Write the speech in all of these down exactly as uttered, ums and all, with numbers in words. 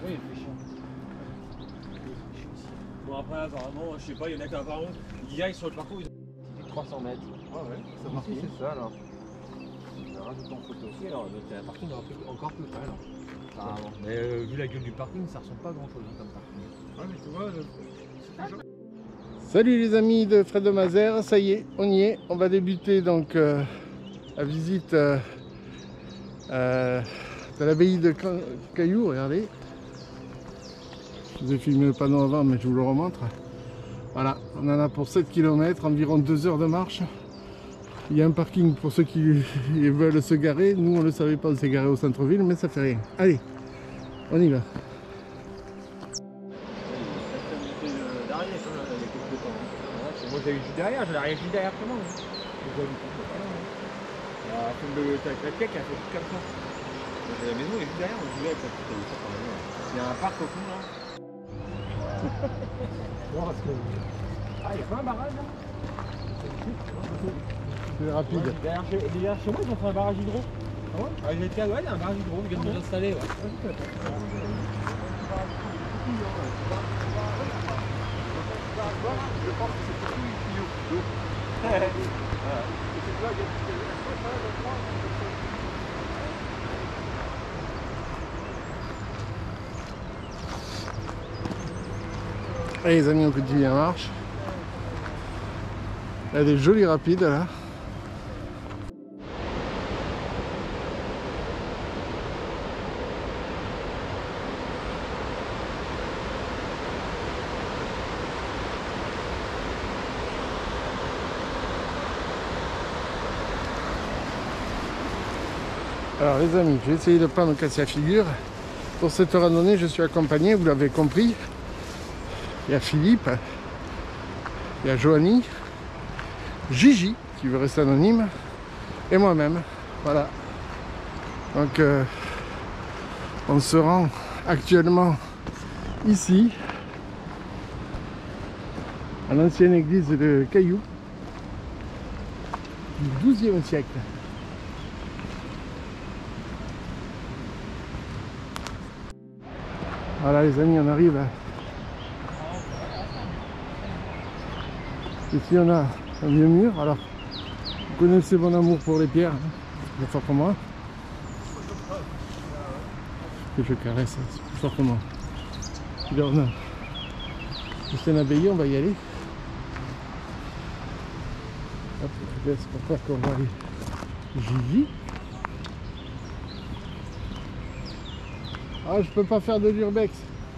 il fait chiant. Bon après apparemment, je sais pas, il y en a qui apparemment, ils y aillent sur le parcours, ils ont trois cents mètres. Ah ouais, ça marche, c'est ça alors. On rajoute en photo aussi, alors donc, un parking encore plus près alors. Ah, bon. Mais euh, vu la gueule du parking, ça ressemble pas à grand chose hein, comme parking. Ouais mais tu vois, je... Salut les amis de Fred de Mazères, ça y est, on y est. On va débuter donc euh, la visite euh, euh, de l'abbaye de Cailloux, regardez. Je vous ai filmé le panneau avant mais je vous le remontre. Voilà, on en a pour sept kilomètres, environ deux heures de marche. Il y a un parking pour ceux qui veulent se garer. Nous on ne le savait pas, on s'est garé au centre-ville mais ça fait rien. Allez, on y va. Moi j'avais juste derrière, j'avais rien juste derrière comment. La femme de la pièque, elle fait tout comme ça. La maison elle est juste derrière, on voulait être ça. Il y a un parc au fond là. Bon, parce que... Ah, il n'y a pas un barrage là. C'est rapide. Ouais, derrière, chez, derrière chez moi ils ont fait un barrage hydro. Ah ouais? Ah, il y a ouais, il y a un barrage hydro, ils viennent de l'installer. Ouais. Je pense que c'est pour tous les tuyaux d'eau. Allez les amis, on continue la marche. Il y a des jolis rapides là. Alors les amis, j'ai essayé de pas me casser la figure. Pour cette randonnée, je suis accompagné, vous l'avez compris. Il y a Philippe, il y a Joanie, Gigi, qui veut rester anonyme, et moi-même. Voilà. Donc, euh, on se rend actuellement ici, à l'ancienne église de Cailloux, du douzième siècle. Voilà les amis, on arrive. Ici on a un vieux mur. Alors, vous connaissez mon amour pour les pierres, hein, plus fort que moi. Que je caresse, c'est plus fort que moi. Là on a juste un abbaye, on va y aller. Hop, je laisse pour faire qu'on va aller. Gigi. Ah, je peux pas faire de l'urbex.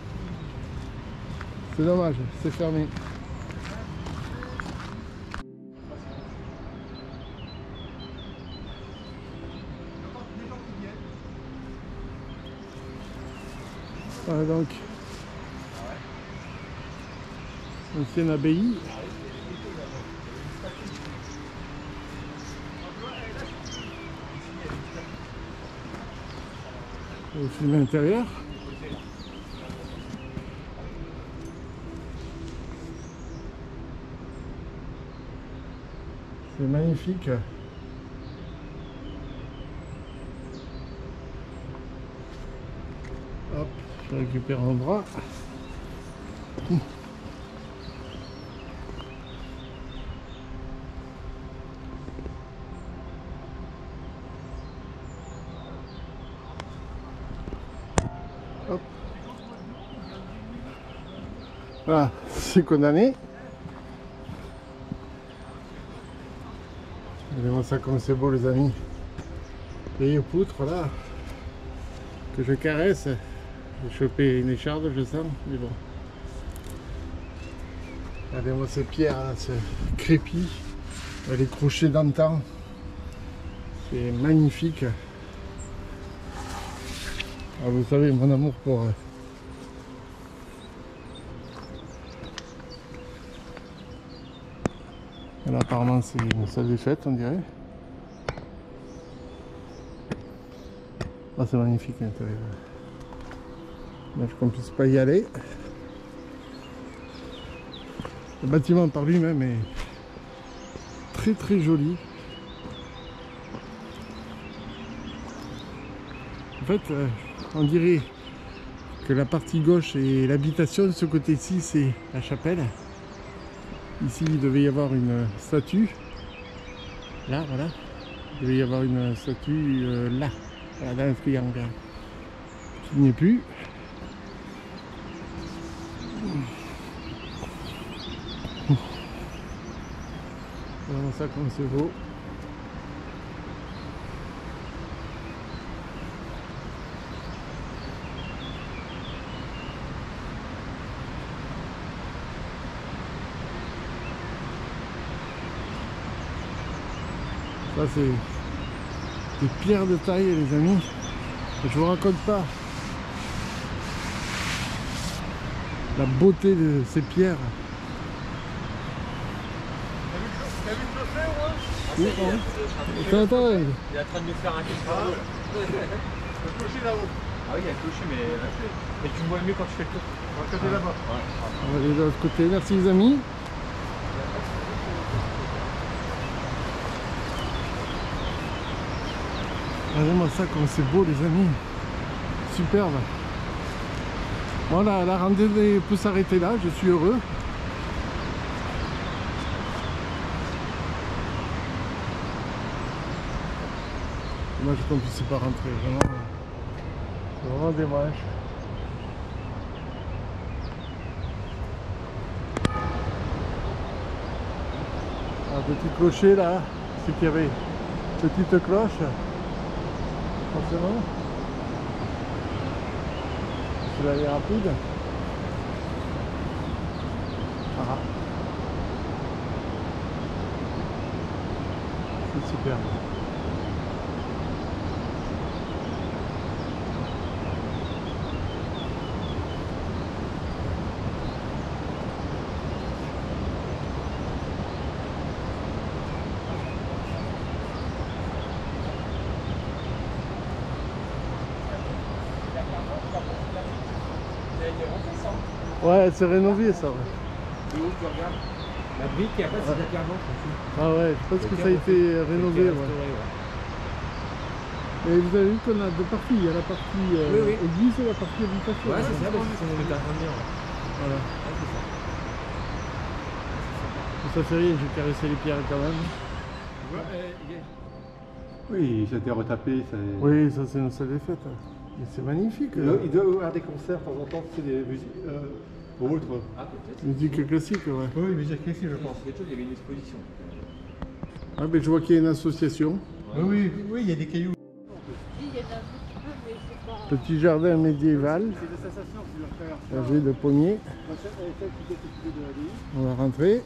C'est dommage, c'est fermé. Voilà donc ancienne abbaye. Au film intérieur. C'est magnifique. Hop, je récupère un bras. Hop. Voilà, c'est condamné. Regardez-moi ça comme c'est beau les amis. Les poutres là que je caresse. J'ai chopé une écharde, je sens, mais bon. Regardez-moi ces pierres là, ce crépi, les crochets d'antan. C'est magnifique. Ah, vous savez mon amour pour euh, là, apparemment c'est une salle des fêtes on dirait. Ah, c'est magnifique à l'intérieur. Dommage qu'on puisse pas y aller. Le bâtiment par lui-même est très très joli. En fait, euh, on dirait que la partie gauche est l'habitation, de ce côté-ci c'est la chapelle. Ici il devait y avoir une statue. Là, voilà. Il devait y avoir une statue euh, là, voilà, dans le triangle. Qui n'y est plus. Voilà ça comme c'est beau. Ça c'est des pierres de taille les amis. Je vous raconte pas la beauté de ces pierres. T'as vu le clocher ou moins? Oui, hein. Attends, attends. Il est en train de nous faire un question. Le clocher là-haut. Ah oui, il y a le clocher, mais, mais tu me vois mieux quand tu fais le tour. On va regarder là-bas. On va aller de l'autre côté. Merci les amis. Regardez-moi ça comme c'est beau les amis. Superbe. Voilà, la randonnée peut s'arrêter là, je suis heureux. Dommage qu'on ne puisse pas rentrer, vraiment. C'est vraiment dommage. Un petit clocher là, c'est qu'il y avait une petite cloche. Forcément. C'est l'aller rapide. Ah. C'est super. Ouais, c'est rénové ça. Ouais. De où tu regardes la brique et après c'est de la pierre blanche aussi. Ah ouais, je pense que ça a été rénové. Ouais. Et vous avez vu qu'on a deux parties. Il y a la partie euh, oui, oui. église et la partie habitation. Ouais, c'est ça, parce que c'est mon état de dire. Voilà. Ouais, c'est ça. Ça fait rien, j'ai caressé les pierres quand même. Oui, ça a été retapé. Ça... Oui, ça c'est une salle des fêtes. Mais c'est magnifique. Il doit, il doit y avoir des concerts de temps en temps, c'est des musiques euh, autres. Ah, peut-être. Musique classique, ouais. Oui, musique classique, je pense. Quelque chose, il y avait une exposition. Ah, ben je vois qu'il y a une association. Oui, oui, oui, il y a des cailloux. Petit jardin médiéval. C'est l'association qui doit faire. Chargé de pommiers. On va rentrer.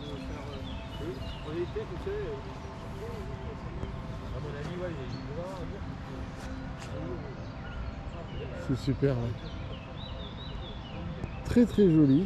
C'est super. Ouais. Très très joli.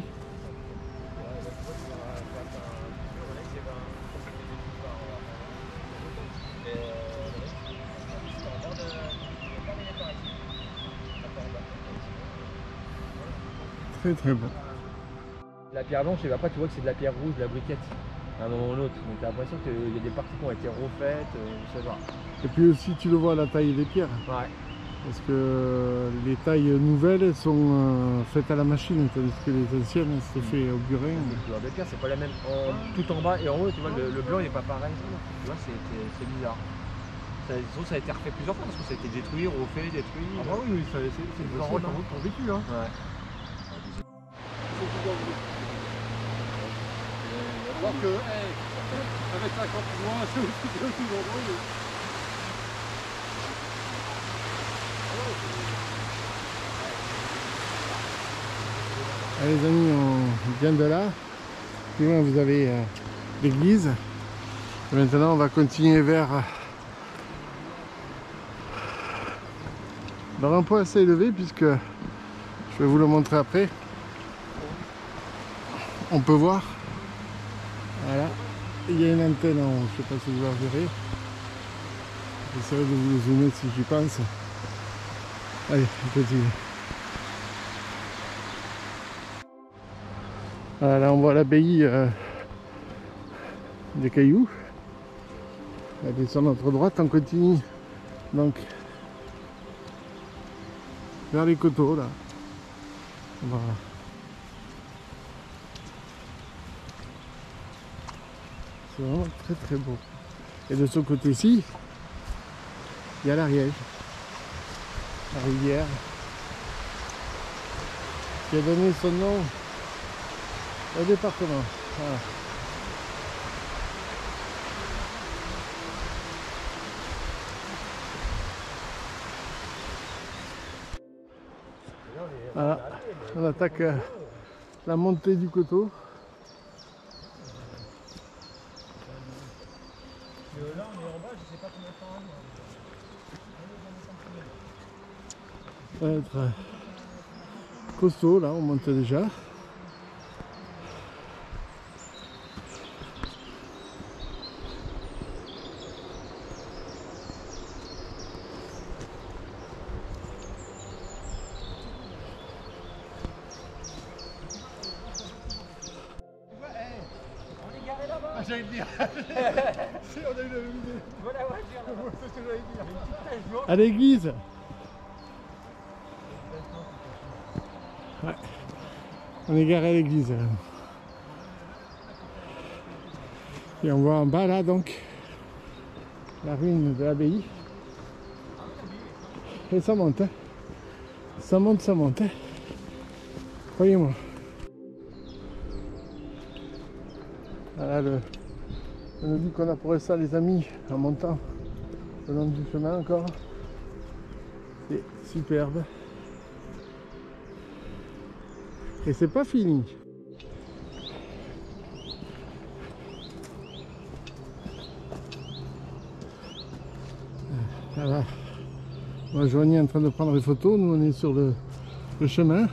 Très très bon. La pierre blanche, et après tu vois que c'est de la pierre rouge, de la briquette, à un moment ou l'autre. Donc t'as l'impression qu'il y a des parties qui ont été refaites, euh, je sais pas. Et puis aussi tu le vois à la taille des pierres. Ouais. Parce que les tailles nouvelles sont euh, faites à la machine, tandis que les anciennes c'est fait au burin. Le couleur des pierres, c'est pas la même en, tout en bas et en haut, tu vois, le, le blanc il est pas pareil. Tu vois, c'est bizarre. Ça, ça a été refait plusieurs fois parce que ça a été détruit, refait, détruit. Ah bah oui, oui, c'est des endroits qui ont vécu. Hein. Ouais. Alors que, hey, avec cinquante mois, c'est aussi dangereux. Allez les amis, on vient de là. Plus loin vous avez euh, l'église. Et maintenant on va continuer vers euh, vers un point assez élevé, puisque je vais vous le montrer après. On peut voir. Voilà. Il y a une antenne en haut, je ne sais pas si vous la verrez. J'essaierai de vous le zoomer si j'y pense. Allez, on continue. Voilà, là on voit l'abbaye euh, des Cailloux. Elle est sur notre droite, on continue donc vers les coteaux là. Voilà. C'est vraiment très très beau. Et de ce côté-ci, il y a l'Ariège, la rivière, qui a donné son nom au département. Voilà. Voilà, on attaque euh, la montée du coteau. Là on est en bas, je sais pas combien de temps. Ça va être euh, costaud, là on monte déjà. J'allais le dire. Si, on a eu la même idée. Voilà la voiture. C'est ce que j'allais dire. Une petite tache jaune. À l'église. Ouais. On est garé à l'église. Et on voit en bas là donc la ruine de l'abbaye. Et ça monte. Hein. Ça monte, ça monte. Hein. Croyez-moi. Voilà le, on nous dit qu'on a pour ça les amis en montant le long du chemin encore. C'est superbe. Et c'est pas fini. Voilà. Moi Joanie est en train de prendre des photos, nous on est sur le, le chemin.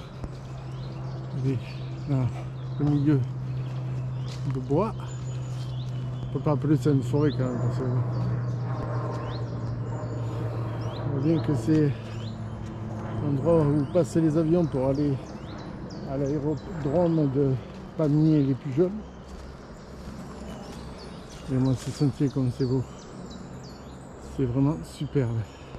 Et dans le milieu de bois. On peut pas appeler ça une forêt quand même. Parce que on voit bien que c'est l'endroit où passent les avions pour aller à l'aérodrome de Pamiers les plus jeunes. Et moi ce sentier comme c'est beau. C'est vraiment superbe.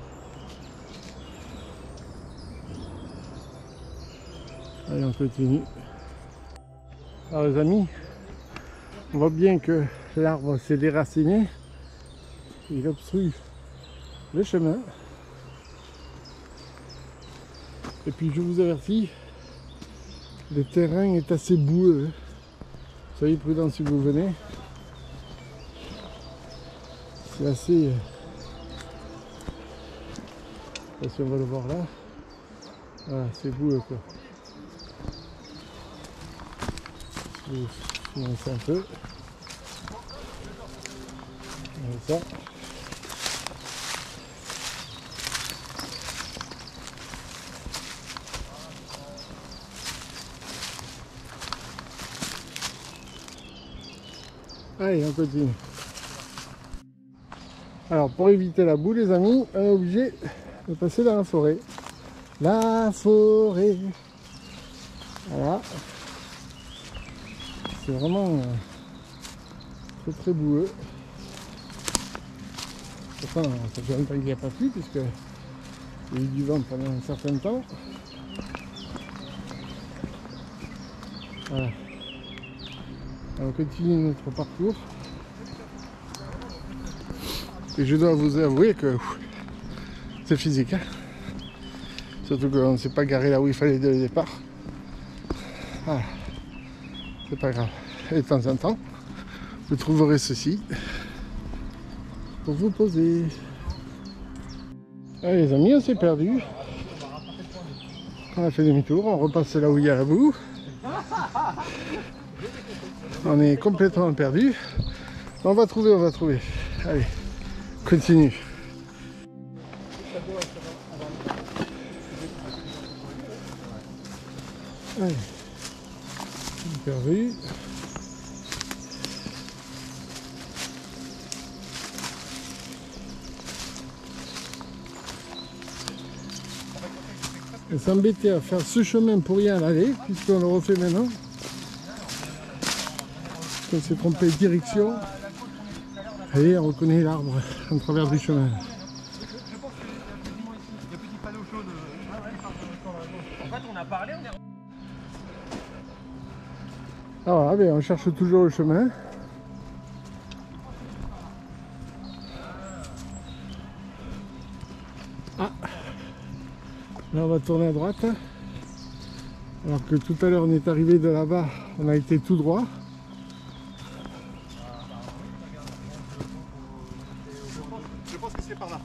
Allez on continue. Alors les amis, on voit bien que l'arbre s'est déraciné, il obstrue le chemin. Et puis je vous avertis, le terrain est assez boueux. Soyez prudents si vous venez. C'est assez... Je sais pas si on va le voir là. Voilà, c'est boueux quoi. Je vais financer un peu. Comme ça. Allez, on continue. Alors, pour éviter la boue, les amis, on est obligé de passer dans la forêt. La forêt. Voilà. C'est vraiment euh, très très boueux. Pourtant, ça fait longtemps qu'il n'y a pas plu puisque il y a eu du vent pendant un certain temps. Voilà. On continue notre parcours. Et je dois vous avouer que c'est physique. Hein, surtout qu'on ne s'est pas garé là où il fallait dès le départ. Voilà. C'est pas grave. Et de temps en temps, vous trouverez ceci pour vous poser. Allez les amis, on s'est perdu. On a fait demi-tour, on repasse là où il y a la boue. On est complètement perdu. On va trouver, on va trouver. Allez, continue. Allez, perdu. Et s'embêter à faire ce chemin pour y aller, puisqu'on le refait maintenant. On s'est trompé de direction. Et on reconnaît l'arbre en travers du chemin. Je pense qu'il y a quasiment ici, des petits panneaux chauds. En fait, on a parlé, on est... Ah voilà, bien, on cherche toujours le chemin. Ah, là on va tourner à droite. Alors que tout à l'heure on est arrivé de là-bas, on a été tout droit. Je pense que c'est par là.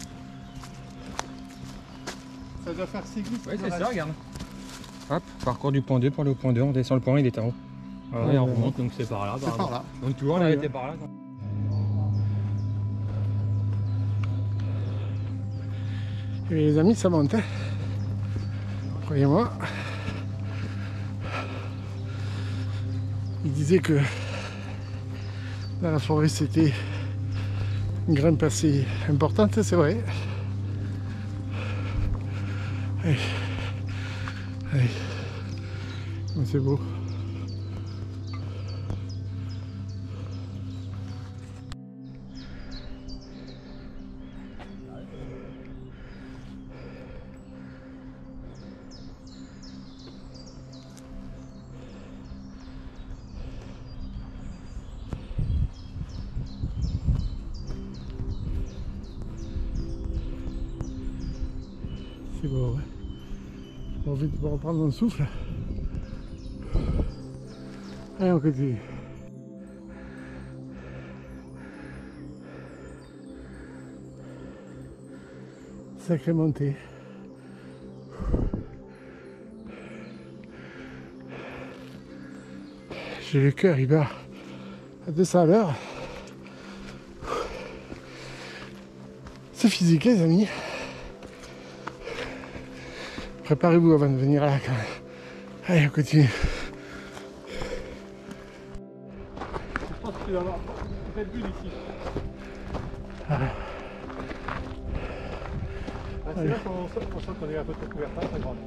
Ça doit faire six gouttes. Ouais, c'est ça, regarde. Hop, parcours du point deux pour aller au point deux, on descend le point un, il est en haut. Ah, ouais, ouais, on ouais. remonte, donc c'est par là. C'est par là. Donc tu vois, on a été par là. Et les amis, ça monte, hein. Croyez-moi. Il disait que dans la forêt c'était une grimpe assez importante, c'est vrai. Allez, allez, c'est beau. C'est beau, ouais. J'ai envie de reprendre mon souffle. Allez, on continue. Sacrée montée. J'ai le cœur, il bat à deux cents à l'heure. C'est physique, les amis. Préparez-vous avant de venir là quand même. Allez, on continue. Je pense que tu dois avoir peut-être vu d'ici. Ah. Ah, c'est là qu'on sent qu'on est un peu trop couvert, pas très grand.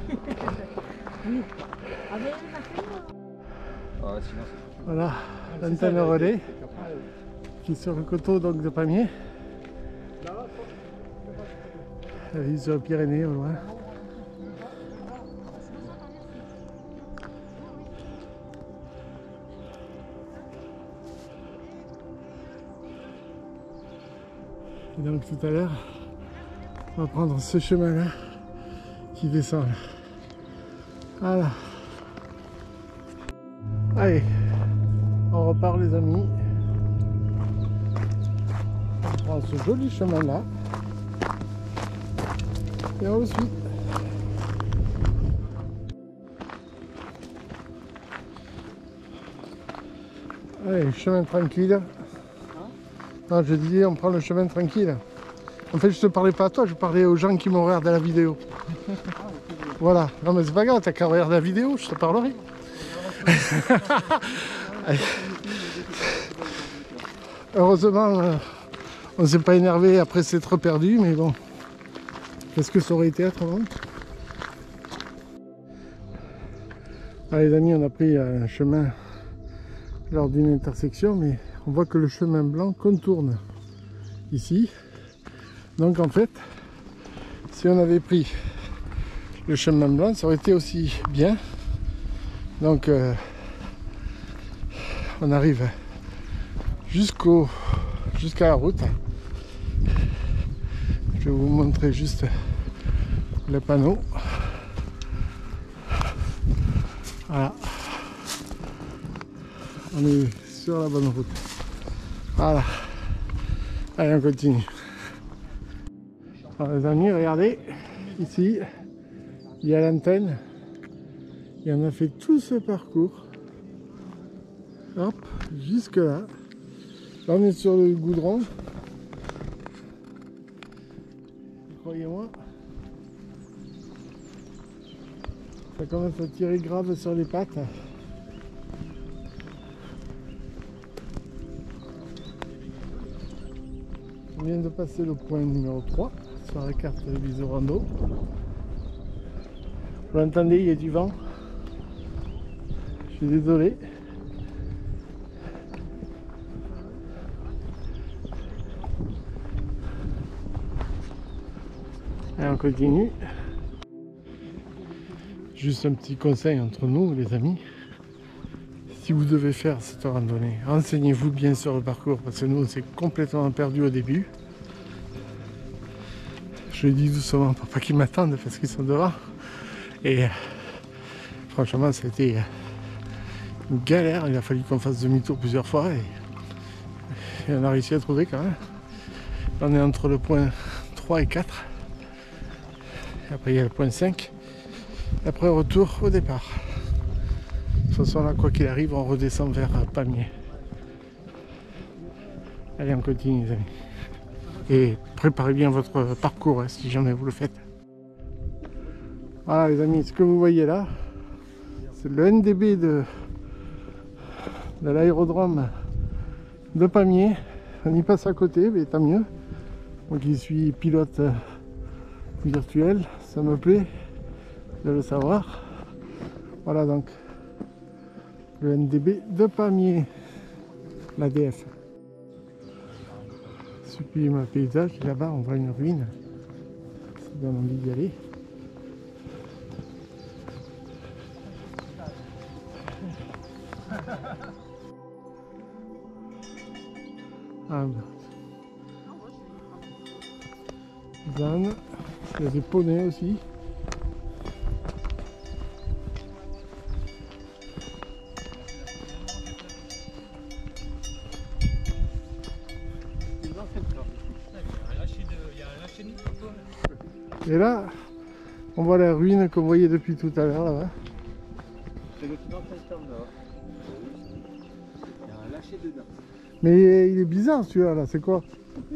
Ah, sinon, c'est... Voilà, l'antenne relais qui est sur le coteau donc, de Pamiers. La vue sur les Pyrénées au loin. Et donc tout à l'heure, on va prendre ce chemin-là qui descend là. Voilà. Allez, on repart les amis. On prend ce joli chemin-là. Et on le suit. Allez, chemin tranquille. Non, je disais, on prend le chemin tranquille. En fait, je te parlais pas à toi, je parlais aux gens qui m'ont regardé la vidéo. Voilà. Non, mais c'est pas grave, t'as qu'à regarder la vidéo, je te parlerai. Heureusement, euh, on s'est pas énervé après s'être perdu, mais bon. Qu'est-ce que ça aurait été autrement? Ah, les amis, on a pris un chemin lors d'une intersection, mais on voit que le chemin blanc contourne ici. Donc en fait, si on avait pris le chemin blanc, ça aurait été aussi bien. Donc euh, on arrive jusqu'au jusqu'à la route. Je vais vous montrer juste le panneau. Voilà. On est sur la bonne route. Voilà. Allez, on continue. Alors les amis, regardez. Ici, il y a l'antenne. Et on a fait tout ce parcours. Hop, jusque là. Là, on est sur le goudron. Croyez-moi. Ça commence à tirer grave sur les pattes. On vient de passer le point numéro trois sur la carte Visorando. Vous l'entendez, il y a du vent. Je suis désolé. Allez, on continue. Juste un petit conseil entre nous, les amis. Si vous devez faire cette randonnée, renseignez-vous bien sur le parcours parce que nous on s'est complètement perdu au début. Je le dis doucement pour pas qu'ils m'attendent parce qu'ils sont dehors. Et franchement ça a été une galère, il a fallu qu'on fasse demi-tour plusieurs fois et, et on a réussi à trouver quand même. On est entre le point trois et quatre. Et après il y a le point cinq. Et après retour au départ. De toute façon là quoi qu'il arrive on redescend vers Pamiers. Allez on continue les amis. Et préparez bien votre parcours hein, si jamais vous le faites. Voilà les amis, ce que vous voyez là, c'est le N D B de, de l'aérodrome de Pamiers. On y passe à côté, mais tant mieux. Moi qui suis pilote virtuel, ça me plaît de le savoir. Voilà donc le N D B de Pamiers, l'A D F. Sublime paysage, là-bas on voit une ruine, ça donne envie d'y aller. Ah, Zan, il y a des poneys aussi. Et là, on voit la ruine qu'on voyait depuis tout à l'heure là-bas. C'est le petit ancien stand là. Il y a un lâcher dedans. Mais il est bizarre celui-là, là, c'est quoi?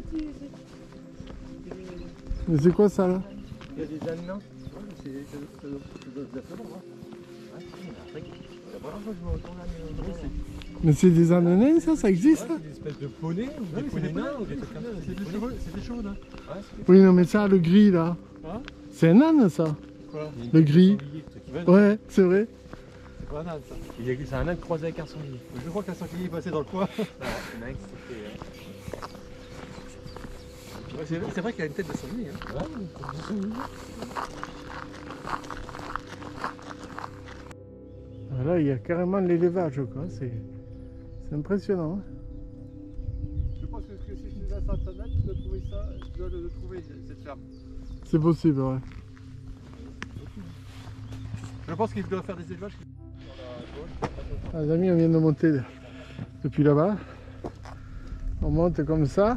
Mais c'est quoi ça là? Il y a des ânes là. Ça doit être bon. La première fois que je me retourne là, mais c'est des ânes nains ça, ça existe là? Des espèces de poneys ou des poneys nains ou des trucs comme ça. c'est des chevaux, c'est des chevaux là. Oui non mais ça, le gris là, Hein? c'est un âne ça? Quoi? Le gris? Ouais, c'est vrai. C'est pas un âne ça. C'est un âne croisé avec un sanglier. Je crois qu'un sanglier est passé dans le coin. Ouais, c'est vrai, vrai qu'il a une tête de sanglier. Hein. Ouais, là il y a carrément l'élevage quoi, c'est impressionnant. Hein. Je pense que si tu vas sur internet, tu dois trouver ça, tu dois le trouver cette ferme. C'est possible, ouais. Je pense qu'il doit faire des élevages. Ah, les amis, on vient de monter depuis là-bas. On monte comme ça.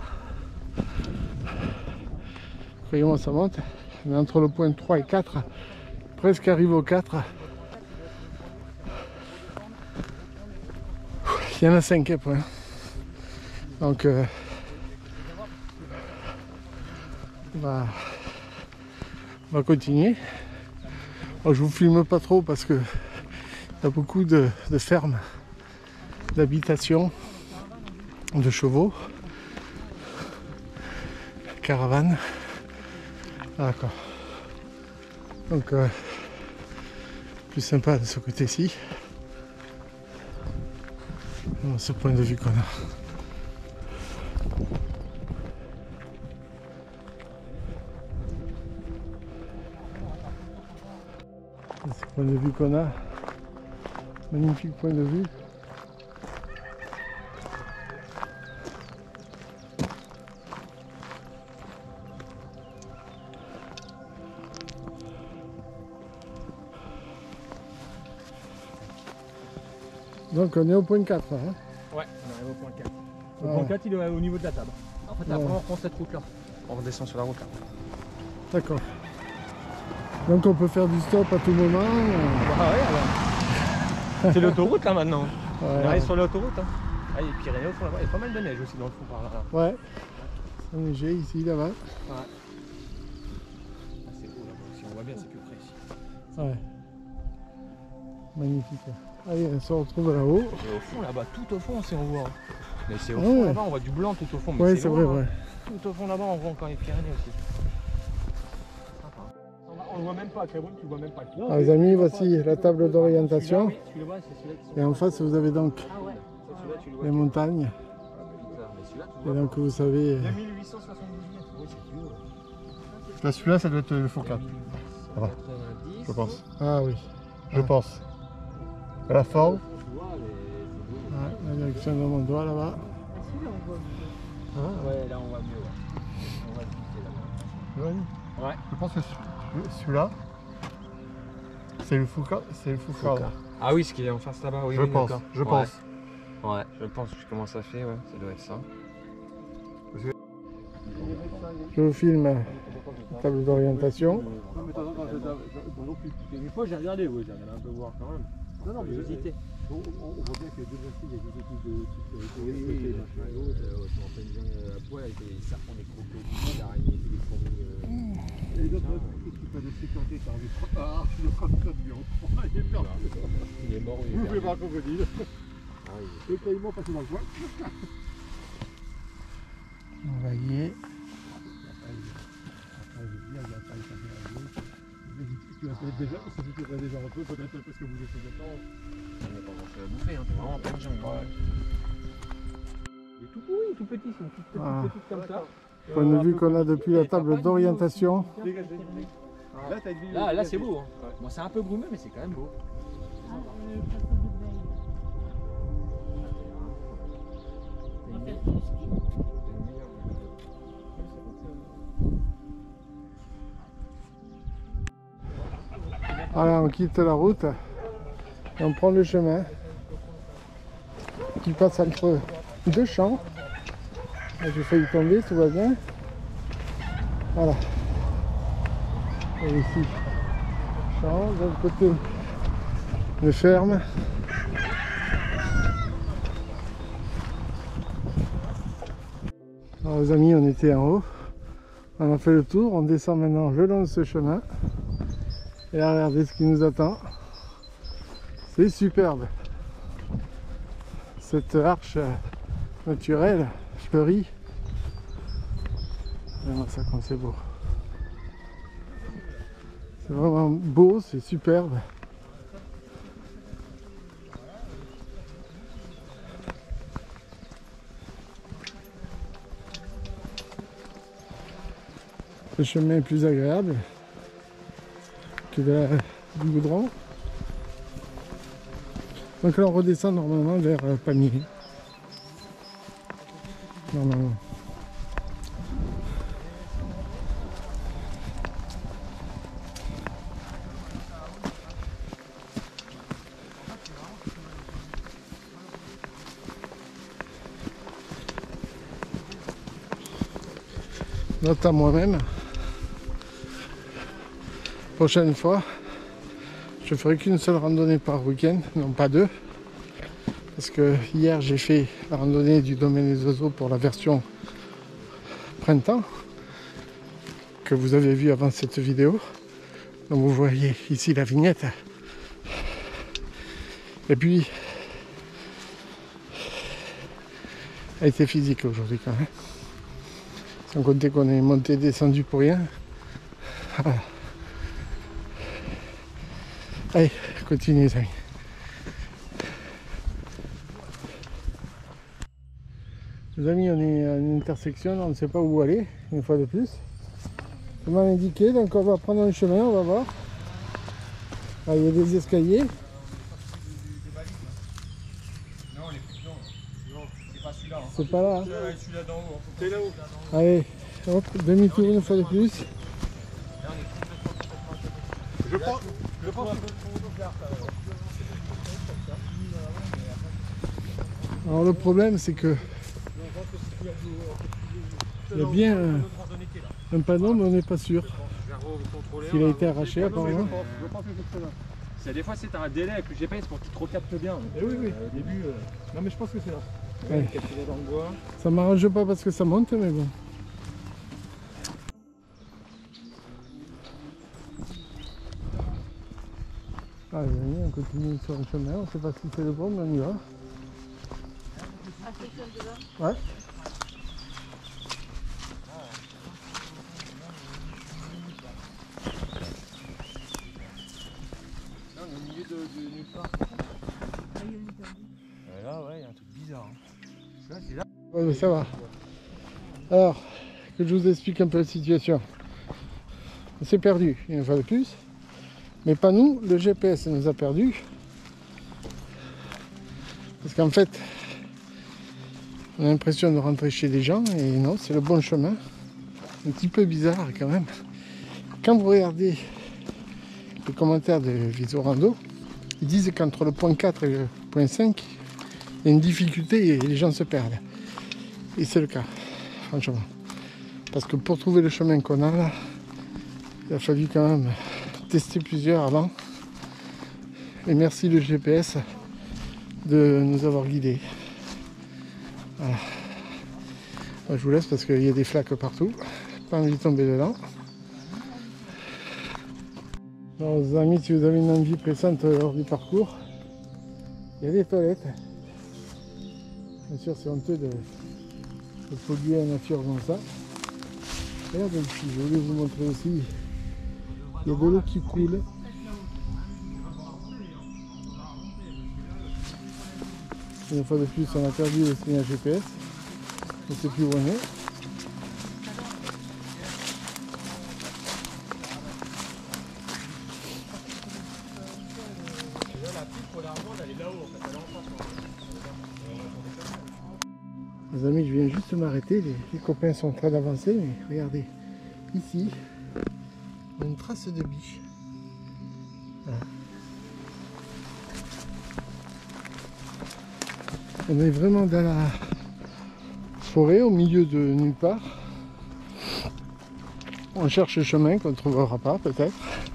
Croyez-moi, ça monte. On est entre le point trois et quatre. Presque arrivé au quatre. Il y en a cinq points. Donc, euh, on va, on va continuer. Bon, je vous filme pas trop parce que il y a beaucoup de, de fermes, d'habitations, de chevaux, caravanes. D'accord. Donc, euh, plus sympa de ce côté-ci. Ce point de vue qu'on a. Ce point de vue qu'on a. Magnifique point de vue. Donc on est au point quatre. Hein. Ouais, on arrive au point quatre. Le Ah point ouais. quatre il est au niveau de la table. En fait là, Ouais. on prend cette route là. On redescend sur la route là. D'accord. Donc on peut faire du stop à tout moment. Ah ouais, alors. C'est l'autoroute là maintenant. Ouais, On arrive sur l'autoroute. Hein. Ah, il y a les Pyrénées au fond là-bas. Il y a pas mal de neige aussi dans le fond par là. là. ouais. C'est neigé ici, là-bas. Ouais. Ah, c'est beau là-bas. Si on voit bien, c'est plus près ici. Ouais. Magnifique. Allez, on se retrouve là-haut. Et au fond là-bas, tout au fond, si on voit. Mais c'est au Ah fond ouais. là-bas, on voit du blanc tout au fond. Mais Ouais, c'est vrai, loin, ouais. hein. Tout au fond là-bas, on voit encore les Pyrénées aussi. Sympa. On le voit même pas à Cameroun, tu le vois même pas. Alors, les amis, voici la table d'orientation. Celui-là, oui, tu le vois, c'est celui-là qui sont- Et en face, vous avez donc Ah ouais. Celui-là, tu le vois. les montagnes. Mais celui-là, tu Et le vois. donc, vous savez, deux mille huit cent soixante-dix-neuf. Oui, c'est plus haut. Là, celui-là, ça doit être le Fourcade. Ça va, quatre-vingt-dix. je pense. Ah oui, je Ah. pense. La forme. Tu vois, les- Ouais, la direction de mon doigt là-bas. Ah, celui-là, on voit mieux. Ah, ouais, là on voit mieux. Ouais. On va visiter là-bas. Oui. Ouais. Je pense que ce- celui-là, c'est le Foucault. C'est le Foucault. Foucault. Ah oui, ce qui est en face là-bas, oui. Je oui, pense, d'accord. je Ouais. pense. Ouais, je pense que comment ça fait, ouais, ça doit être ça. Je vous filme la table d'orientation. Non, mais attends, quand je non plus. Une fois, j'ai regardé, oui, j'ai regardé un peu voir quand même. Non, non, j'ai hésité. On, on, on voit bien que deux filles, il y a des équipes de sécurité, oui, oui, machin et l'autre, euh, sont en pleine zone à poil avec des serpents, des crocodiles, des araignées, des fourmis. Euh, Et d'autres équipes de sécurité qui ont vu trop tard, le trafic d'avion. Il est perdu. il est mort, il Vous est pouvez perdu. voir un crocodile. Ah, il est- Et quasiment passé dans le coin. On va y aller. Tu as peut-être déjà, si tu as déjà un peu, peut-être parce que vous êtes dedans. On n'a pas grand-chose à bouffer, hein, t'es vraiment en pleine jungle. Il est tout pourri, tout petit, c'est une petite petite, Ah. petite comme ça. Point de vue qu'on a depuis la table d'orientation. Là, t'as une vidéo. Là, là c'est beau. Hein. Bon, c'est un peu brumeux, mais c'est quand même beau. Ah, euh, château de Veille. On va faire du ski. Voilà, on quitte la route et on prend le chemin qui passe entre deux champs. Là, j'ai failli tomber, tout va bien. Voilà. Et ici, champ, de l'autre côté, les fermes. Alors les amis, on était en haut. On a fait le tour, on descend maintenant le long de ce chemin. Et là, regardez ce qui nous attend. C'est superbe. Cette arche naturelle, fleurie. Vraiment ça comme c'est beau. C'est vraiment beau, c'est superbe. Le chemin est plus agréable que de la, du goudron. Donc là on redescend normalement vers euh, Pamiers. Normalement. Note à moi-même. Prochaine fois, je ferai qu'une seule randonnée par week-end, non pas deux. Parce que hier j'ai fait la randonnée du domaine des oiseaux pour la version printemps que vous avez vu avant cette vidéo. Donc vous voyez ici la vignette. Et puis, elle était physique aujourd'hui quand même. Sans compter qu'on est monté et descendu pour rien. Voilà. Allez, continue les amis. Les amis, on est à une intersection, on ne sait pas où aller, une fois de plus. On m'a indiqué, donc on va prendre un chemin, on va voir. Là, il y a des escaliers. Non, les plus non. Non, c'est pas celui-là. Hein. C'est pas là. Hein. C'est celui-là d'en haut. C'est là-haut. Allez, hop, demi-tour une fois de plus. Je pense. Je pense. Alors le problème c'est que il y a bien un, un panneau mais on n'est pas sûr s'il a été arraché apparemment. Je pense que c'est là. C'est des fois c'est un délai avec le G P S pour qu'il te recapte bien. Eh oui, oui. Euh, au début. euh, Non mais je pense que c'est là. Ouais. Capturé dans le bois. Ça m'arrange pas parce que ça monte mais bon. Ah les amis, on continue sur le chemin, on ne sait pas si c'est le bon mais on y va. Ah, c'est celle de là. Ouais. Là on est au milieu de, de nulle part. Ah, il y a une perdue. Et là ouais, il y a un truc bizarre. Hein. Là, c'est là. Ouais mais ça va. Alors, que je vous explique un peu la situation. On s'est perdu une fois de plus. Mais pas nous, le G P S nous a perdus. Parce qu'en fait, on a l'impression de rentrer chez des gens et non, c'est le bon chemin. Un petit peu bizarre quand même. Quand vous regardez les commentaires de Visorando, ils disent qu'entre le point quatre et le point cinq, il y a une difficulté et les gens se perdent. Et c'est le cas, franchement. Parce que pour trouver le chemin qu'on a là, il a fallu quand même tester plusieurs avant. Et merci le G P S de nous avoir guidés. Voilà. Moi, je vous laisse parce qu'il y a des flaques partout. Pas envie de tomber dedans. Alors, les amis, si vous avez une envie pressante lors du parcours, il y a des toilettes. Bien sûr, c'est honteux de, de polluer la nature comme ça. Regardez ici, je voulais vous montrer aussi. Il y a de l'eau qui coule. Une fois de plus, on a perdu le signal G P S. On ne sait plus où on est. Les amis, je viens juste de m'arrêter. Les, les copains sont en train d'avancer, mais regardez, ici, on a une trace de biche. Voilà. On est vraiment dans la forêt, au milieu de nulle part. On cherche le chemin qu'on ne trouvera pas, peut-être.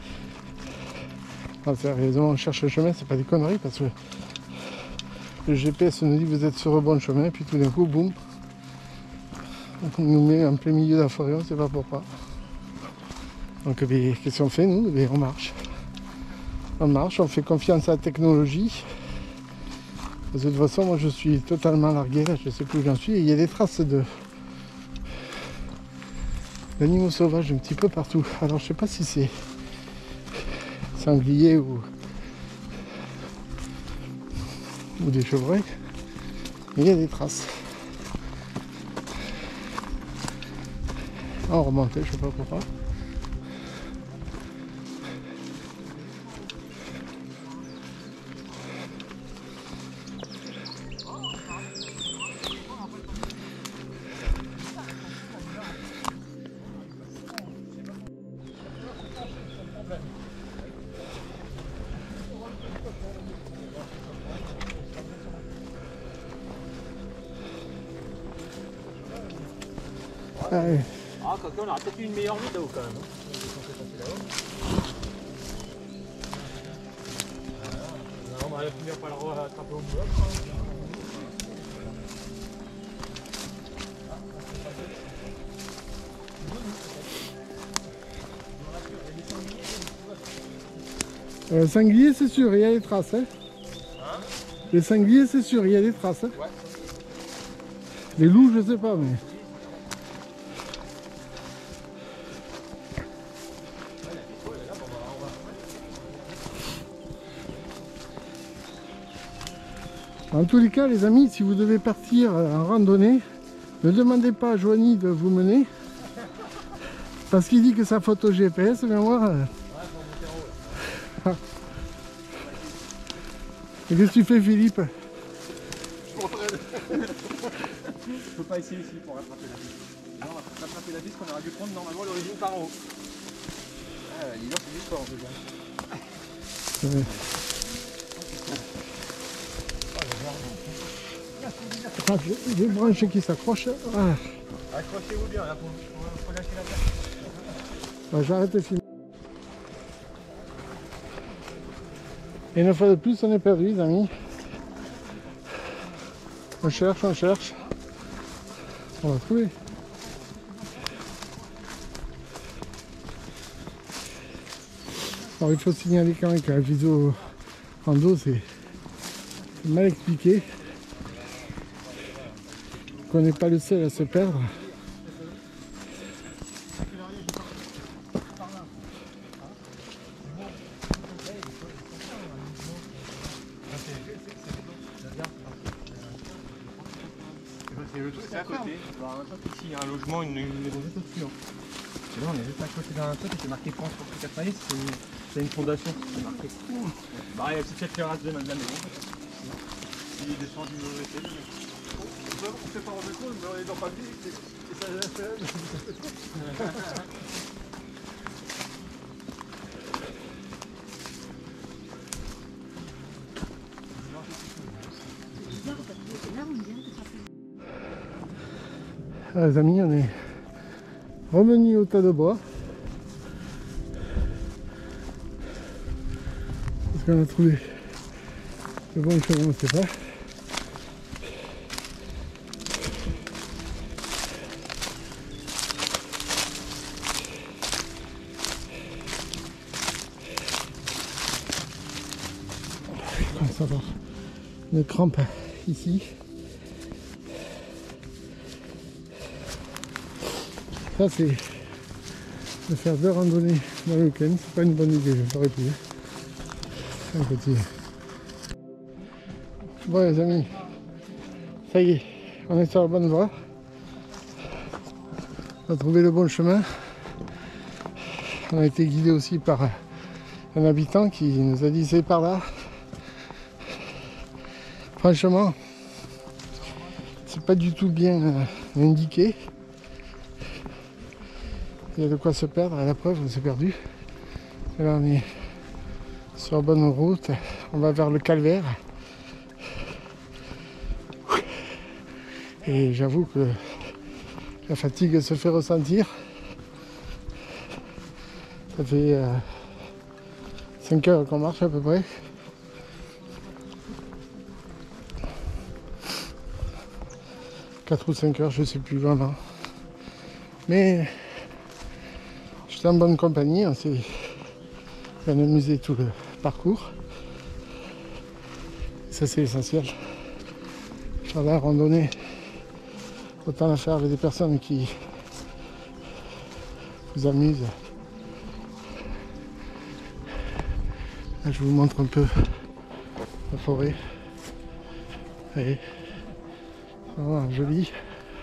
Ah, sérieusement, on cherche le chemin, c'est pas des conneries, parce que le G P S nous dit vous êtes sur le bon chemin, et puis tout d'un coup, boum, on nous met en plein milieu de la forêt, on ne sait pas pourquoi. Donc, qu'est-ce qu'on fait, nous? On marche. On marche, on fait confiance à la technologie. De toute façon, moi je suis totalement largué, là, je ne sais plus où j'en suis. Et il y a des traces de d'animaux sauvages un petit peu partout. Alors je ne sais pas si c'est sanglier ou, ou des chevreuils, mais il y a des traces. On remonte, je ne sais pas pourquoi. Ah, ouais. Ah, quand on aura peut-être eu une meilleure vue là-haut quand même. Hein. Non, on va finir par le rattraper au bout. Euh, sanglier, c'est sûr, il y a des traces. Hein. Hein, les sangliers, c'est sûr, il y a des traces. Hein. Ouais. Les loups, je sais pas, mais. En tous les cas, les amis, si vous devez partir en randonnée, ne demandez pas à Joanie de vous mener. Parce qu'il dit que sa photo G P S, mais moi... Euh... Ah. Et qu'est-ce que tu fais, Philippe? Je peux pas essayer ici pour rattraper la piste. Non, on va rattraper la piste qu'on aurait dû prendre normalement l'origine par en haut. Ah, l'hiver c'est du sport en tout cas. Ouais. Ah, des branches qui s'accrochent. Ah. Accrochez-vous bien là pour, pour, pour lâcher la terre. Bah, j'arrête de filmer. Et une fois de plus, on est perdu, les amis. On cherche, on cherche. On va trouver. Alors, il faut signaler quand même que la vidéo en dos, c'est mal expliqué. Qu'on n'est pas le seul à se perdre. C'est à côté. Ici, il y a un logement, une maison juste au-dessus. Là, on est juste à côté d'un truc, c'est marqué France pour quatre années. C'est une fondation, c'est marqué. Bah, il y a la petite terrasse de la maison. Il est descendu au W C, le mec. On ne s'est pas rendu compte, mais on est dans pas de vie. Et ça a fait. Ah, les amis, on est revenu au tas de bois. Parce qu'on a trouvé le bon chemin, on ne sait pas. Je pense avoir une crampe ici. Ça c'est de faire deux randonnées dans le week-end, c'est pas une bonne idée, j'aurais pu. Un petit. Bon les amis, ça y est, on est sur la bonne voie. On a trouvé le bon chemin. On a été guidé aussi par un habitant qui nous a dit c'est par là. Franchement, c'est pas du tout bien indiqué. Il y a de quoi se perdre, à la preuve on s'est perdu. Et là on est sur la bonne route, on va vers le calvaire. Et j'avoue que la fatigue se fait ressentir. Ça fait euh, cinq heures qu'on marche à peu près. quatre ou cinq heures, je ne sais plus vraiment. Mais j'étais en bonne compagnie, on s'est bien amusé tout le parcours. Ça c'est essentiel. Faire la randonnée, autant la faire avec des personnes qui vous amusent. Là, je vous montre un peu la forêt. Allez, vraiment joli.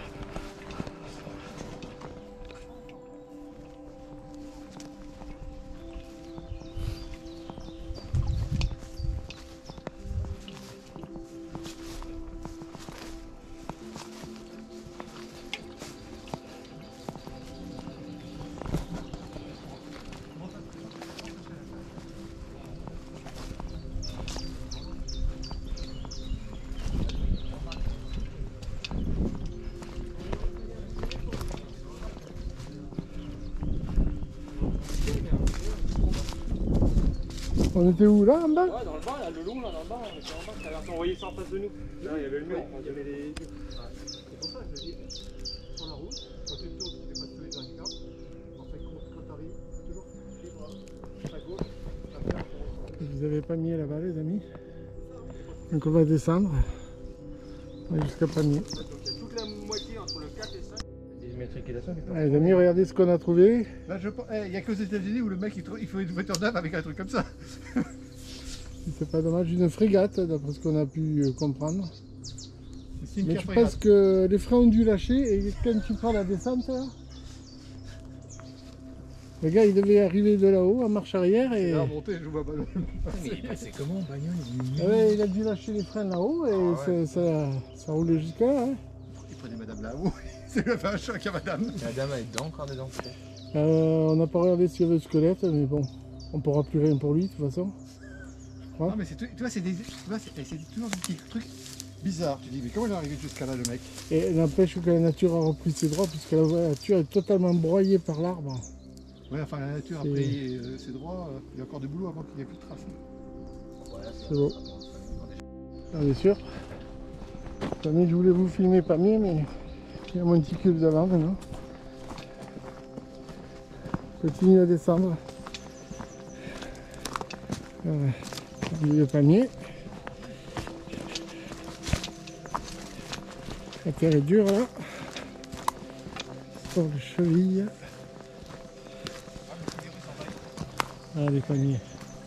On était où là en bas? Ouais, dans le bas, là, le long, là, dans le bas, on était en bas, ça avait envoyé ça en face de nous. Là, il y avait le mur, il y avait les. C'est pour ça que je dis, sur la route, quand tu tournes, tu fais pas tous les accidents. En fait, quand tu arrives, c'est toujours libre à gauche, à faire pour. Je vous avais pas mis là-bas les amis. Donc on va descendre. On va jusqu'à Pamiers. Donc il y a toute la moitié entre le quatre et cinq. Des immatriculations qui Allez les amis, regardez ce qu'on a trouvé. Là, je pense, il n'y a qu'aux États-Unis où le mec il, il faut une voiture neuve avec un truc comme ça. C'est pas dommage, une frégate d'après ce qu'on a pu euh, comprendre. C'est une Mais pierre je frégate. pense que les freins ont dû lâcher et quand tu prends la descente là, le gars il devait arriver de là-haut en marche arrière et Là, remonter, je vois pas. Mais il passait comment, bagnole? ah ouais, il a dû lâcher les freins là-haut et Ah ouais. ça, ça, ça roulait jusqu'à là. Hein. Il prenait madame là-haut. C'est lui a fait un choc à madame. La dame elle est dedans, encore dedans. Euh, on n'a pas regardé s'il y avait le squelette, mais bon, on pourra plus rien pour lui de toute façon. Non, mais c'est tout- tu vois, c'est des, tu vois, c'est c'est toujours des petits trucs bizarres. Tu dis, mais comment il est arrivé jusqu'à là, le mec? Et n'empêche que la nature a repris ses droits puisque la voiture est totalement broyée par l'arbre. Ouais, enfin, la nature a C'est- pris euh, ses droits. euh, Il y a encore du boulot avant qu'il n'y ait plus de traces. C'est beau. Ah, bien sûr. Jamais je voulais vous filmer Pamiers, mais il y a mon monticule devant maintenant. Continue à descendre. Voilà. Le Pamiers. La terre est dure là. Sur les chevilles. Ah, les Pamiers.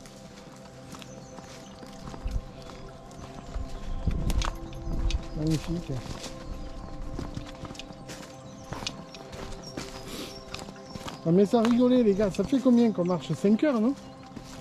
Magnifique. Ah, mais ça rigolait les gars, ça fait combien qu'on marche? cinq heures non?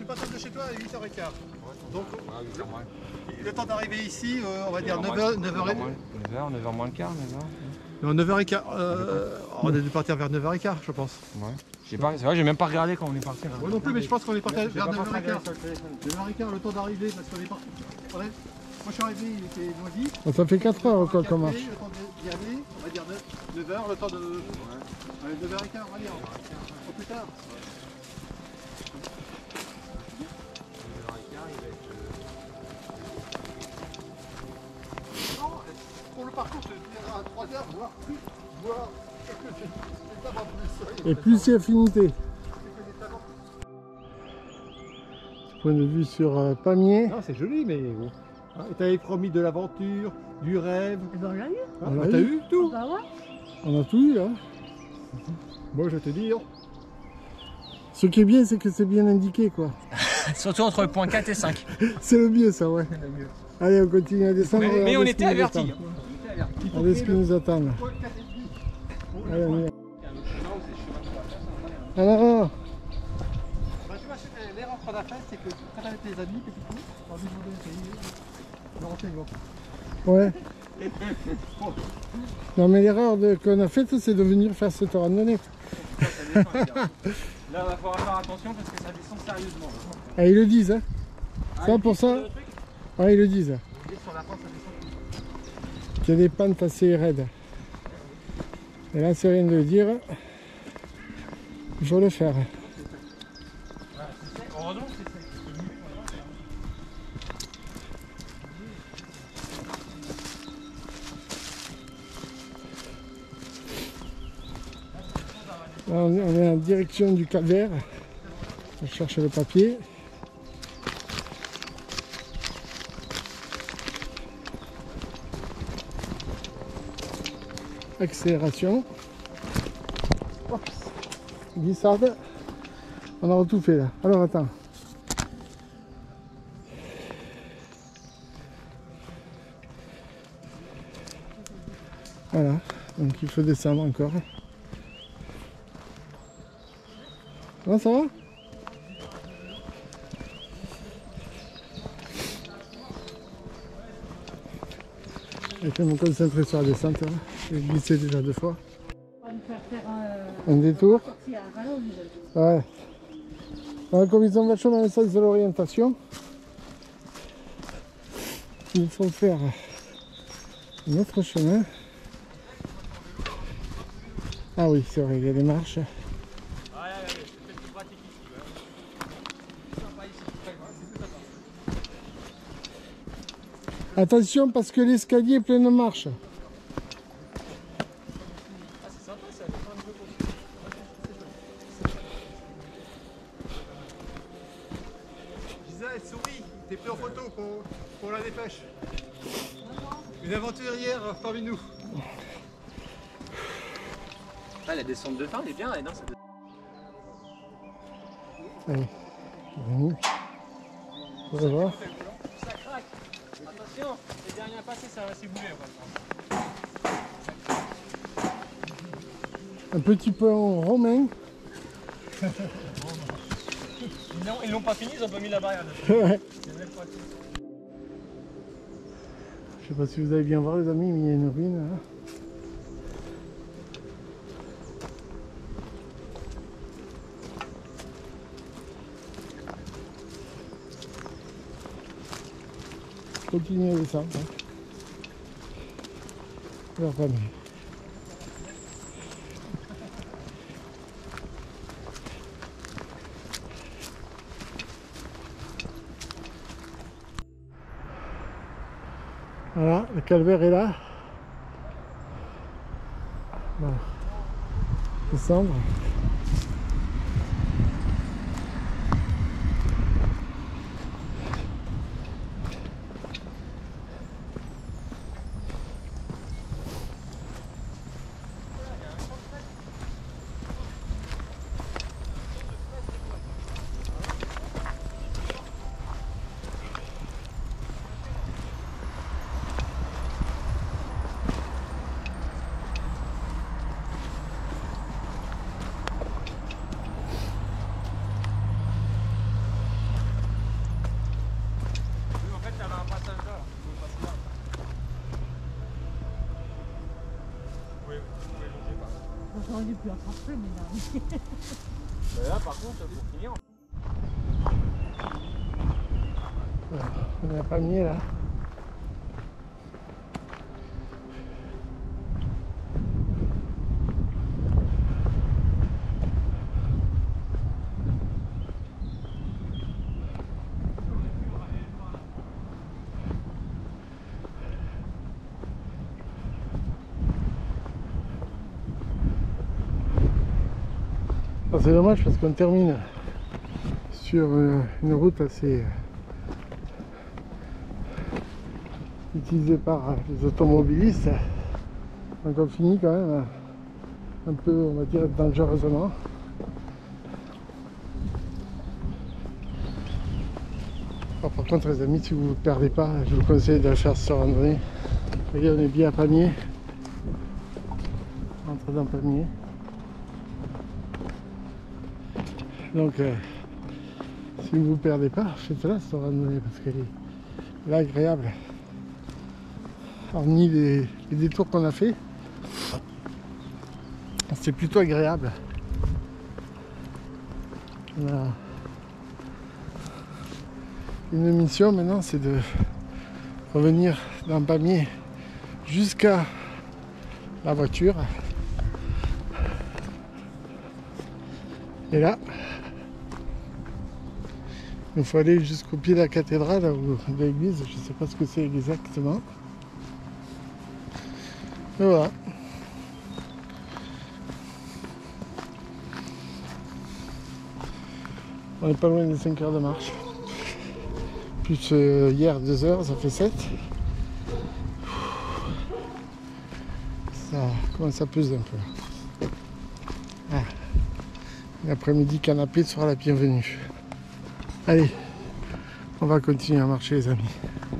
partir de chez toi à huit heures quinze. Donc, Ah, huit heures moins. le temps d'arriver ici, euh, on va dire neuf heures, neuf heures neuf heures, neuf heures moins le quart, neuf heures. Non, neuf heures quinze. Euh, on a dû partir vers neuf heures quinze, je pense. Ouais. Je sais pas, c'est vrai, j'ai même pas regardé quand on est parti. Moi non plus, mais je pense qu'on est parti J'ai vers pas neuf heures regardé quinze. sur le téléphone. neuf heures quinze, le temps d'arriver parce qu'on est parti. Ouais. Moi je suis arrivé, il était midi. Bon, ça fait quatre heures quoi qu'on marche. Le temps d'y aller, on va dire neuf heures, le temps de. Ouais. neuf heures quinze, on va dire. Au plus tard. Non, pour le parcours, je dirais à trois heures, voire plus, voire quelques étapes en plus. Et plus c'est affinité. Point de vue sur euh, Pamiers. Non, c'est joli, mais bon. Hein, et t'avais promis de l'aventure, du rêve. Eh ben, on l'a eu. Hein, On l'a bah, t'as eu. eu tout. Bah ouais. On a tout eu hein. Moi, je vais te dire. Ce qui est bien, c'est que c'est bien indiqué quoi. Surtout entre le point quatre et cinq. C'est le mieux ça, ouais. Allez, on continue à descendre. Mais, mais regardez on ce qui était nous avertis. attend. Regardez ce qui nous attend là. Allez, on y va. Alors, Bah, tu vois, c'est- l'erreur qu'on a faite, c'est que quand t'avais tes amis, petit coup, on lui demandait de payer le renseignement. ouais. Non mais l'erreur de- qu'on a faite, c'est de venir faire cette randonnée. Là, il va falloir faire attention parce que ça descend sérieusement. Ah, ils le disent, hein. Ça, pour ça, Le truc, ouais, ils le disent. On dit que sur la pente, ça descend. Qu'il y a des pentes assez raides. Et là, c'est rien de le dire. Il faut le faire. heureusement que c'est ça. Là, on est- on est en direction du calvaire. On cherche le papier. Accélération. Oups. Glissade. On a tout fait là. Alors attends. Voilà. Donc il faut descendre encore. Non, ça va? Je vais me concentrer sur la descente. Là. J'ai glissé déjà deux fois. On va nous faire faire un. Un détour. Sortie à rallonge. Ouais. Dans la commission vachement dans le sens de l'orientation. Il faut faire un autre chemin. Ah oui, c'est vrai, il y a des marches. Ouais, ouais, ouais, c'est peut-être plus pratique ici. Ouais. C'est sympa ici. C'est plus sympa. Attention parce que l'escalier est plein de marches. Ah, c'est sympa ça, fait plein de jeux pour Gisèle, souris, t'es pris en photo pour, pour la dépêche. Une aventurière parmi nous. Ah, la descente de fin, elle est bien, elle, non, ça... Allez, Rémi. On va voir. ça craque. Attention, les derniers passés, ça va s'ébouler. Un petit peu en romain. Ils l'ont pas fini, ils ont pas mis la barrière. Ouais. C'est vrai, pratique. Je sais pas si vous allez bien voir les amis, mais il y a une ruine là. Continuez à descendre. Hein. Vers Pamiers. Voilà, le calvaire est là. Voilà. Descendre. il est plus attrapé, mais là. Bah là par contre pour finir. On est à Pamiers là. C'est dommage parce qu'on termine sur une route assez utilisée par les automobilistes. Donc on finit quand même un peu, on va dire, dangereusement. Alors, par contre les amis, si vous ne perdez pas, je vous conseille de faire cette randonnée. Regardez, on est bien à Pamiers. On entre dans Pamiers. Donc, euh, si vous ne vous perdez pas, faites-la cette randonnée parce qu'elle est agréable. Hormis les, les détours qu'on a fait, c'est plutôt agréable. On a une mission maintenant, c'est de revenir dans Pamiers jusqu'à la voiture. Et là, il faut aller jusqu'au pied de la cathédrale ou de l'église, je ne sais pas ce que c'est exactement. Et voilà. On n'est pas loin des cinq heures de marche. Plus euh, hier deux heures, ça fait sept. Ça commence à peser un peu. Ah. L'après-midi canapé sera la bienvenue. Allez, on va continuer à marcher les amis.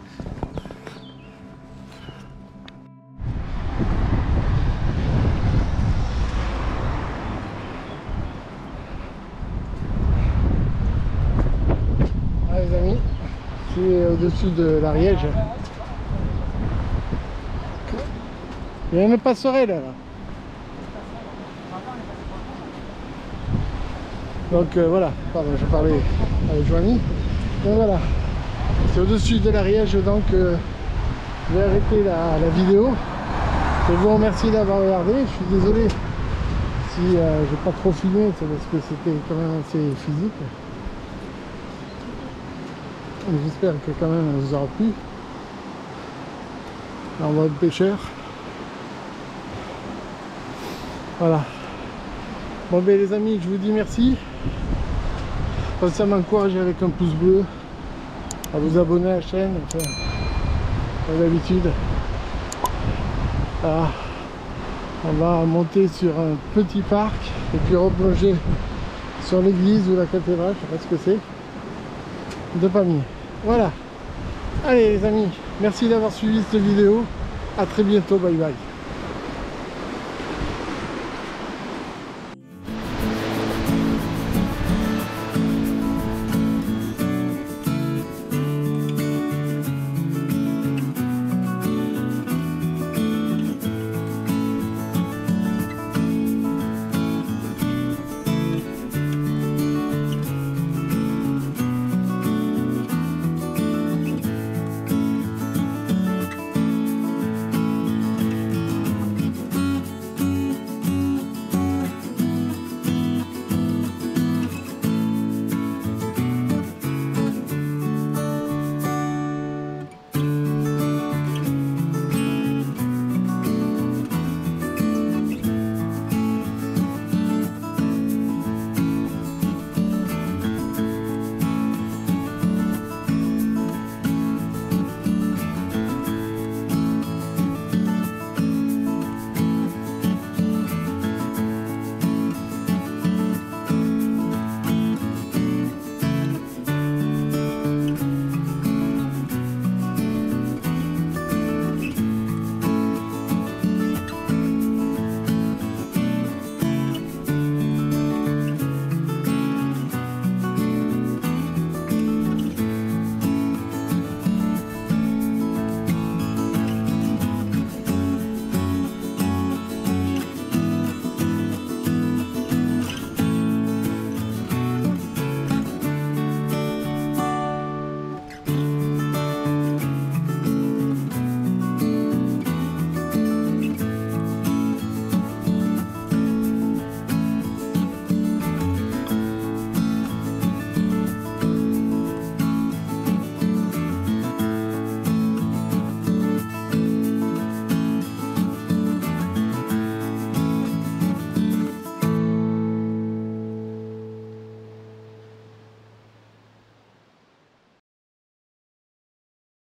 Allez les amis, je suis au-dessus de l'Ariège. Il y a une passerelle là. Donc euh, voilà, pardon, je parlais avec Joanie. Donc voilà, c'est au-dessus de l'Ariège, donc euh, je vais arrêter la, la vidéo. Je vous remercie d'avoir regardé. Je suis désolé si euh, j'ai pas trop filmé, c'est parce que c'était quand même assez physique. J'espère que quand même ça vous aura plu. En mode pêcheur. Voilà. Bon ben les amis, je vous dis merci. Pensez à m'encourager avec un pouce bleu, à vous abonner à la chaîne, enfin, comme d'habitude. Voilà. On va monter sur un petit parc et puis replonger sur l'église ou la cathédrale, je sais pas ce que c'est, de Pamiers. Voilà. Allez les amis, merci d'avoir suivi cette vidéo. À très bientôt, bye bye.